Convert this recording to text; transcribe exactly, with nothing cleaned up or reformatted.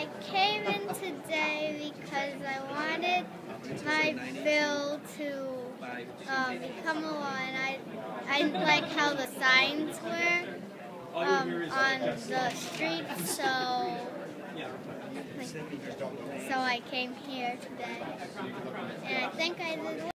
I came in today because I wanted my bill to um, become a law, and I I like how the signs were um, on the street, so so I came here today, and I think I did.